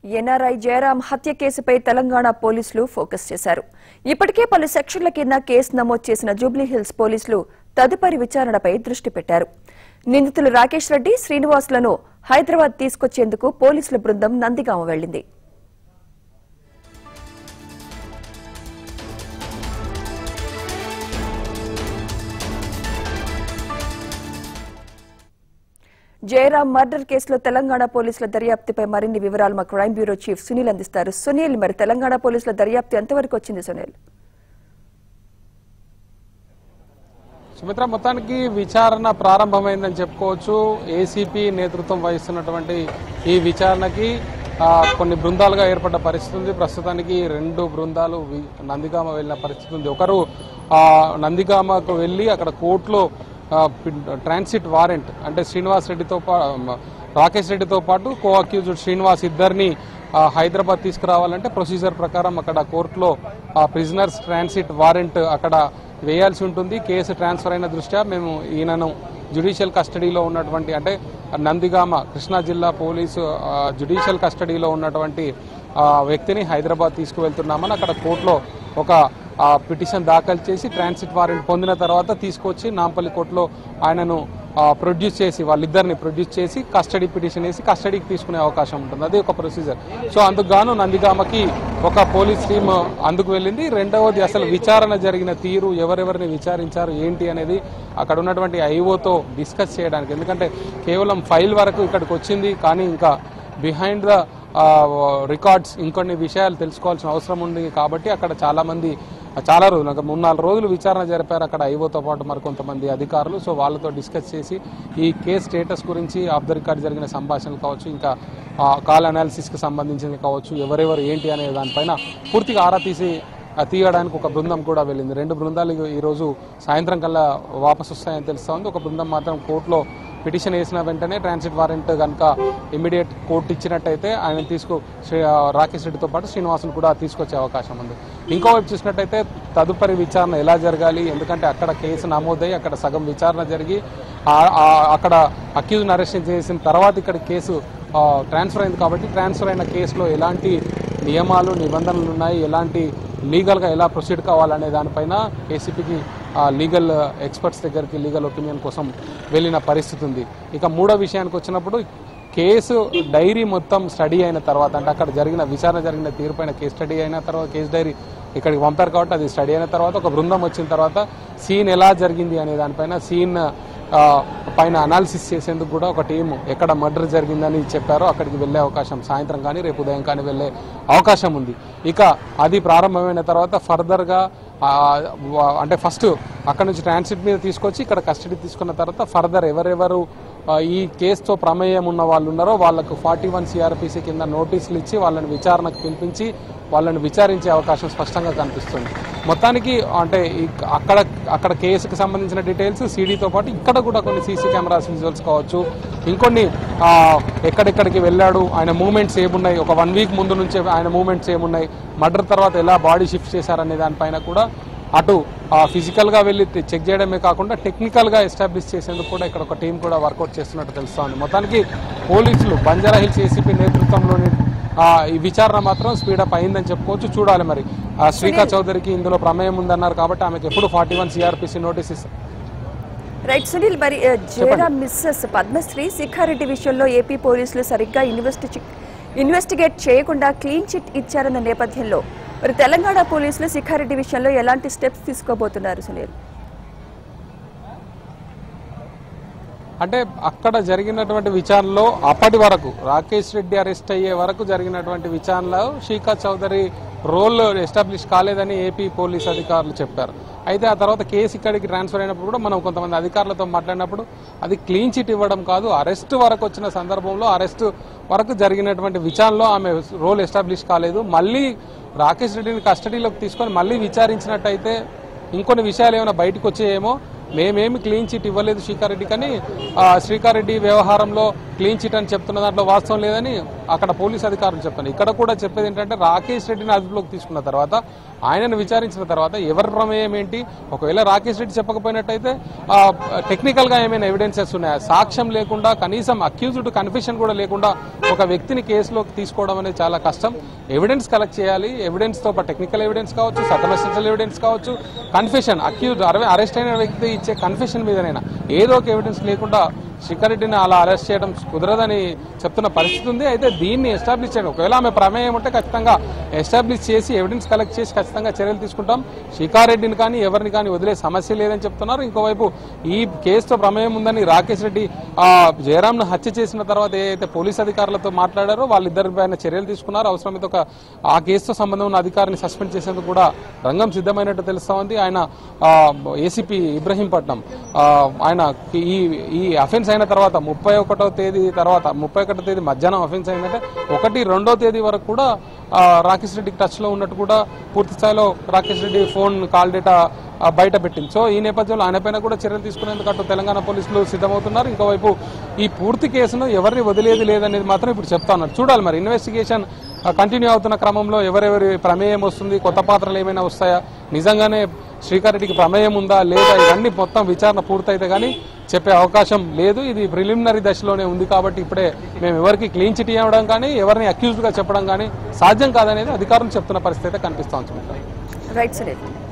NRI Jayaram హత్య కేసుపై తెలంగాణ పోలీసులు ఫోకస్ చేశారు. ఇప్పటికే పలు సెక్షన్ల కింద కేసు నమోదు చేసిన జూబ్లీహిల్స్ పోలీసులు తదుపరి విచారణపై దృష్టి పెట్టారు. నిందితులు రాకేష్ రెడ్డి, శ్రీనివాసులను హైదరాబాద్ తీసుకొచ్చేందుకు పోలీసుల బృందం నందిగామ వెళ్లింది. జయరాం మర్డర్ కేసులో తెలంగాణ పోలీసుల దర్యాప్తుపై మరిన్ని వివరాలు మా క్రైమ్ బ్యూరో చీఫ్ సునీల్ అందిస్తారు. సునీల్, మరి తెలంగాణ పోలీసుల దర్యాప్తు ఎంతవరకు వచ్చింది? సునీల్, సుమిత్ర, మొత్తానికి విచారణ ప్రారంభమైందని చెప్పుకోవచ్చు. ఏసీపీ నేతృత్వం వహిస్తున్నటువంటి ఈ విచారణకి కొన్ని బృందాలుగా ఏర్పడ్డ పరిస్థితి ఉంది. ప్రస్తుతానికి 2 బృందాలు నందిగామ వెళ్ళిన పరిస్థితి ఉంది. ఒకరు నందిగామకు వెళ్ళి అక్కడ కోర్టులో ట్రాన్సిట్ వారెంట్ అంటే రాకేష్ రెడ్డితో పాటు కో అక్యూజ్డ్ శ్రీనివాస్ ఇద్దరిని హైదరాబాద్ తీసుకురావాలంటే ప్రొసీజర్ ప్రకారం అక్కడ కోర్టులో ప్రిజనర్స్ ట్రాన్సిట్ వారెంట్ అక్కడ వేయాల్సి ఉంటుంది. కేసు ట్రాన్స్ఫర్ అయిన దృష్ట్యా మేము ఈయనను జ్యుడిషియల్ కస్టడీలో ఉన్నటువంటి అంటే నందిగామ కృష్ణా జిల్లా పోలీసు జ్యుడిషియల్ కస్టడీలో ఉన్నటువంటి వ్యక్తిని హైదరాబాద్ తీసుకువెళ్తున్నామని అక్కడ కోర్టులో ఒక పిటిషన్ దాఖలు చేసి ట్రాన్సిట్ వారెంట్ పొందిన తర్వాత తీసుకొచ్చి నాంపల్లి కోర్టులో ఆయనను ప్రొడ్యూస్ చేసి వాళ్ళిద్దరిని ప్రొడ్యూస్ చేసి కస్టడీ పిటిషన్ వేసి కస్టడీకి తీసుకునే అవకాశం ఉంటుంది. అది ఒక ప్రొసీజర్. సో అందుకు గాను నందిగామకి ఒక పోలీస్ టీమ్ అందుకు వెళ్ళింది. రెండవది అసలు విచారణ జరిగిన తీరు, ఎవరెవరిని విచారించారు ఏంటి అనేది అక్కడ ఉన్నటువంటి ఐఓతో డిస్కస్ చేయడానికి. ఎందుకంటే కేవలం ఫైల్ వరకు ఇక్కడికి వచ్చింది, కానీ ఇంకా బిహైండ్ ద రికార్డ్స్ ఇంకొన్ని విషయాలు తెలుసుకోవాల్సిన అవసరం ఉంది. కాబట్టి అక్కడ చాలా రోజులు 3-4 రోజులు విచారణ జరిపారు అక్కడ ఐఓతో పాటు మరికొంతమంది అధికారులు. సో వాళ్ళతో డిస్కస్ చేసి ఈ కేసు స్టేటస్ గురించి ఆఫ్ ద రికార్డ్ జరిగిన సంభాషణలు కావచ్చు, ఇంకా కాల్ అనాలిసిస్కి సంబంధించింది కావచ్చు, ఎవరెవరు ఏంటి అనే దానిపైన పూర్తిగా ఆరా తీయడానికి ఒక బృందం కూడా వెళ్ళింది. 2 బృందాలు ఈరోజు సాయంత్రం కల్లా వాపసు వస్తాయని తెలుస్తా ఉంది. ఒక బృందం మాత్రం కోర్టులో పిటిషన్ వేసిన వెంటనే ట్రాన్సిట్ వారెంట్ కనుక ఇమ్మీడియట్ కోర్టు ఇచ్చినట్టయితే ఆయన రాకేష్ రెడ్డితో పాటు శ్రీనివాసులు కూడా తీసుకొచ్చే అవకాశం ఉంది. ఇంకోవైపు చూసినట్టయితే తదుపరి విచారణ ఎలా జరగాలి, ఎందుకంటే అక్కడ కేసు నమోదై అక్కడ సగం విచారణ జరిగి అక్కడ అక్యూజ్ని అరెస్ట్ చేసిన తర్వాత ఇక్కడ కేసు ట్రాన్స్ఫర్ అయింది. కాబట్టి ట్రాన్స్ఫర్ అయిన కేసులో ఎలాంటి నియమాలు నిబంధనలు ఉన్నాయి, ఎలాంటి లీగల్గా ఎలా ప్రొసీడ్ కావాలనే దానిపైన ఏసీపీకి లీగల్ ఎక్స్పర్ట్స్ దగ్గరికి లీగల్ ఒపీనియన్ కోసం వెళ్ళిన పరిస్థితి ఉంది. ఇక మూడో విషయానికి వచ్చినప్పుడు కేసు డైరీ మొత్తం స్టడీ అయిన తర్వాత అంటే అక్కడ విచారణ జరిగిన తీరుపైన కేసు స్టడీ అయిన తర్వాత కేసు డైరీ ఇక్కడికి పంపారు కాబట్టి అది స్టడీ అయిన తర్వాత ఒక బృందం వచ్చిన తర్వాత సీన్ ఎలా జరిగింది అనే దానిపైన సీన్ పైన అనాలిసిస్ చేసేందుకు కూడా ఒక టీము ఎక్కడ మర్డర్ జరిగిందని చెప్పారో అక్కడికి వెళ్లే అవకాశం సాయంత్రం కానీ రేపు ఉదయం కానీ వెళ్లే అవకాశం ఉంది. ఇక అది ప్రారంభమైన తర్వాత ఫర్దర్గా అంటే ఫస్ట్ అక్కడ నుంచి ట్రాన్సిట్ మీద తీసుకొచ్చి ఇక్కడ కస్టడీ తీసుకున్న తర్వాత ఫర్దర్ ఎవరెవరు ఈ కేసుతో ప్రమేయం ఉన్న వాళ్ళు ఉన్నారో వాళ్లకు 41 CRPC కింద నోటీసులు ఇచ్చి వాళ్ళని విచారణకు పిలిపించి వాళ్ళని విచారించే అవకాశం స్పష్టంగా కనిపిస్తుంది. మొత్తానికి అంటే అక్కడ కేసుకు సంబంధించిన డీటెయిల్స్ సీడీతో పాటు ఇక్కడ కూడా కొన్ని సీసీ కెమెరాస్ విజువల్స్ కావచ్చు, ఇంకొన్ని ఎక్కడెక్కడికి వెళ్ళాడు, ఆయన మూవ్మెంట్స్ ఏమున్నాయి, ఒక 1 వీక్ ముందు నుంచే ఆయన మూవ్మెంట్స్ ఏమున్నాయి, మర్డర్ తర్వాత ఎలా బాడీ షిఫ్ట్ చేశారనే దానిపైన కూడా అటు ఫిజికల్గా వెళ్ళి చెక్ చేయడమే కాకుండా టెక్నికల్గా ఎస్టాబ్లిష్ చేసేందుకు కూడా ఇక్కడ ఒక టీం కూడా వర్కౌట్ చేస్తున్నట్టు తెలుస్తా ఉంది. మొత్తానికి పోలీసులు బంజారాహిల్స్ ఏసీపీ నేతృత్వంలోని ఈ విచారణ మాత్రం స్పీడప్ అయిందని చెప్పుకోవచ్చు. చూడాలి మరి శ్రీకా చౌదరికి ఇందులో ప్రమేయం ఉందన్నారు కాబట్టి ఆమెకు ఎప్పుడు 41 CRPC నోటీస్ ఇస్తారు. రైట్ సునీల్, మరి జయరాం మిస్సెస్ పద్మశ్రీ శిఖారెడ్డి విషయంలో ఏపీ పోలీసులు సరిగ్గా ఇన్వెస్టిగేట్ చేయకుండా క్లీన్ చిట్ ఇచ్చారన్న నేపథ్యంలో మరి తెలంగాణ పోలీసులు శిఖారెడ్డి విషయంలో ఎలాంటి స్టెప్స్ తీసుకోబోతున్నారు సునీల్? అంటే అక్కడ జరిగినటువంటి విచారణలో అప్పటి వరకు రాకేష్ రెడ్డి అరెస్ట్ అయ్యే వరకు జరిగినటువంటి విచారణలో శ్రీకా చౌదరి రోల్ ఎస్టాబ్లిష్ కాలేదని ఏపీ పోలీస్ అధికారులు చెప్పారు. అయితే ఆ తర్వాత కేసు ఇక్కడికి ట్రాన్స్ఫర్ అయినప్పుడు కూడా మనం కొంతమంది అధికారులతో మాట్లాడినప్పుడు అది క్లీన్ చిట్ ఇవ్వడం కాదు, అరెస్ట్ వరకు వచ్చిన సందర్భంలో అరెస్ట్ వరకు జరిగినటువంటి విచారణలో ఆమె రోల్ ఎస్టాబ్లిష్ కాలేదు. మళ్ళీ రాకేష్ రెడ్డిని కస్టడీలోకి తీసుకొని మళ్ళీ విచారించినట్టయితే ఇంకొన్ని విషయాలు ఏమైనా బయటకు వచ్చాయేమో, మేమేమి క్లీన్ చిట్ ఇవ్వలేదు శ్రీకారెడ్డి, కానీ శ్రీకారెడ్డి వ్యవహారంలో క్లీన్ చిట్ అని చెప్తున్న దాంట్లో వాస్తవం లేదని అక్కడ పోలీస్ అధికారులు చెప్తాను. ఇక్కడ కూడా చెప్పేది ఏంటంటే రాకేష్ రెడ్డిని అదుపులోకి తీసుకున్న తర్వాత ఆయనను విచారించిన తర్వాత ఎవరి ప్రమేయం ఏంటి, ఒకవేళ రాకేష్ రెడ్డి చెప్పకపోయినట్టయితే టెక్నికల్ గా ఏమైనా ఎవిడెన్సెస్ ఉన్నాయా, సాక్ష్యం లేకుండా కనీసం అక్యూజ్డ్ కన్ఫెషన్ కూడా లేకుండా ఒక వ్యక్తిని కేసులోకి తీసుకోవడం అనేది చాలా కష్టం. ఎవిడెన్స్ కలెక్ట్ చేయాలి. ఎవిడెన్స్ తో టెక్నికల్ ఎవిడెన్స్ కావచ్చు, సర్కమ్స్టెన్షియల్ ఎవిడెన్స్ కావచ్చు, కన్ఫెషన్ అక్యూజ్డ్ అరెస్ట్ అయిన వ్యక్తి ఇచ్చే కన్ఫెషన్ మీదనైనా ఏదో ఒక ఎవిడెన్స్ లేకుండా శిఖర్ రెడ్డిని అలా అరెస్ట్ చేయడం కుదరదని చెప్తున్న పరిస్థితి ఉంది. అయితే దీన్ని ఎస్టాబ్లిష్ చేయడం, ఒకవేళ ఆమె ప్రమేయం ఉంటే ఖచ్చితంగా ఎస్టాబ్లిష్ చేసి ఎవిడెన్స్ కలెక్ట్ చేసి ఖచ్చితంగా చర్యలు తీసుకుంటాం. శిఖర్ రెడ్డిని కానీ ఎవరిని కానీ వదిలే సమస్య లేదని చెప్తున్నారు. ఇంకోవైపు ఈ కేసుతో ప్రమేయం ఉందని రాకేష్ రెడ్డి జయరాంను హత్య చేసిన తర్వాత ఏదైతే పోలీస్ అధికారులతో మాట్లాడారో వాళ్ళిద్దరి పైన చర్యలు తీసుకున్నారు. అవసరమైతే ఆ కేసుతో సంబంధం ఉన్న అధికారిని సస్పెండ్ చేసేందుకు కూడా రంగం సిద్ధమైనట్టు తెలుస్తా ఉంది. ఆయన ఏసీపీ ఇబ్రహీంపట్నం ఆయన ఈ అఫెన్స్ అయిన తర్వాత 31వ తేదీ మధ్యాహ్నం అఫెన్స్ అయిందంటే 1-2వ తేదీ వరకు కూడా రాకేష్ రెడ్డికి టచ్ లో ఉన్నట్టు కూడా పూర్తి స్థాయిలో Rakesh Reddy phone call data బయట పెట్టింది. సో ఈ నేపథ్యంలో ఆయన పైన కూడా చర్యలు తీసుకునేందుకు అటు తెలంగాణ పోలీసులు సిద్ధమవుతున్నారు. ఇంకోవైపు ఈ పూర్తి కేసును ఎవరిని వదిలేది లేదనేది మాత్రం ఇప్పుడు చెప్తా ఉన్నారు. చూడాలి మరి ఇన్వెస్టిగేషన్ కంటిన్యూ అవుతున్న క్రమంలో ఎవరెవరి ప్రమేయం వస్తుంది, కొత్త పాత్రలు ఏమైనా వస్తాయా, నిజంగానే శ్రీకర్ రెడ్డికి ప్రమేయం ఉందా లేదా, ఇవన్నీ మొత్తం విచారణ పూర్తయితే కానీ చెప్పే అవకాశం లేదు. ఇది ప్రిలిమినరీ దశలోనే ఉంది కాబట్టి ఇప్పుడే మేము ఎవరికి క్లీన్ చిట్ ఇవ్వడం కానీ ఎవరిని అక్యూజ్డ్ గా చెప్పడం కానీ సాధ్యం కాదనేది అధికారులు చెప్తున్న పరిస్థితి అయితే కనిపిస్తోంది. రైట్.